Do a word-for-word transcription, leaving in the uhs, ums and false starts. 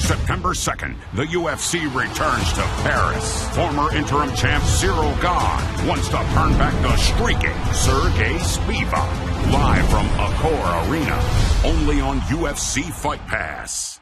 September second, the U F C returns to Paris. Former interim champ Ciryl Gane wants to turn back the streaking Serghei Spivac. Live from Accor Arena, only on U F C Fight Pass.